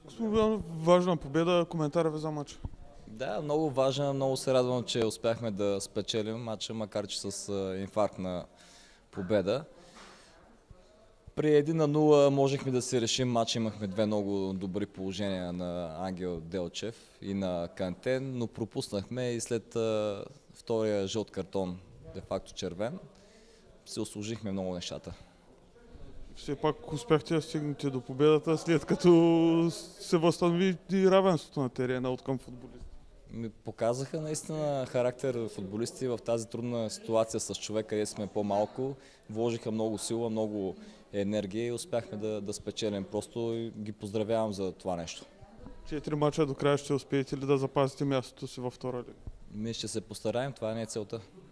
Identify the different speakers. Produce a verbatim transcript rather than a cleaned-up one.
Speaker 1: Господин, важна победа, коментара ви за матча.
Speaker 2: Да, много важен. Много се радвам, че успяхме да спечелим матча, макар че с инфарктна победа. При един на нула можехме да си решим матч. Имахме две много добри положения на Ангел Делчев и на Кантен, но пропуснахме и след втория жълт картон, де-факто червен, се услужихме много нещата.
Speaker 1: Все пак успяхте да стигнете до победата, след като се възстанови и равенството на терена от към футболиста.
Speaker 2: Ми показаха наистина характер футболисти в тази трудна ситуация с човек, къде сме по-малко. Вложиха много сила, много енергия и успяхме да, да спечелим. Просто ги поздравявам за това нещо.
Speaker 1: Четири мача до края ще успеете ли да запазите мястото си във втора лига?
Speaker 2: Ми ще се постараем, това не е целта.